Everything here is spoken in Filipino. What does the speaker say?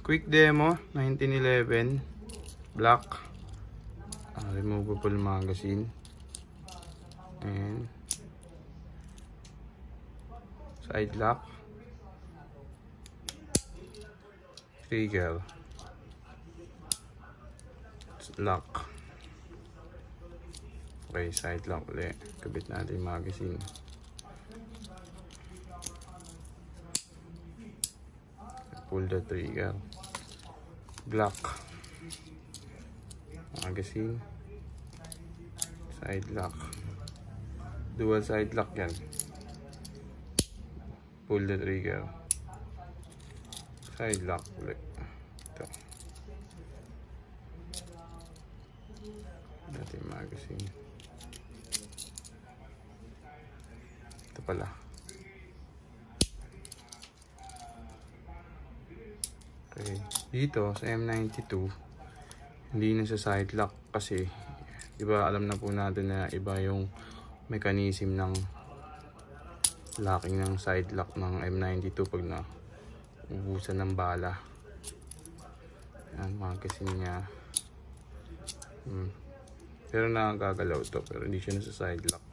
Quick demo 1911 black, removable magazine, and side lock, trigger, lock. Okay, side lock ulit. Kabit natin yung magazine. Pull the trigger. GLOCK. Magazine. Side lock. Dual side lock yan. Pull the trigger. Side lock ulit. Ito. Natin yung magazine. Ito pala. Okay. Dito sa M92 hindi na sa side lock kasi diba alam na po natin na iba yung mechanism ng locking ng side lock ng M92 pag na ubusan ng bala. Yan, magazine niya. Pero nakagagalaw to pero hindi siya na sa side lock.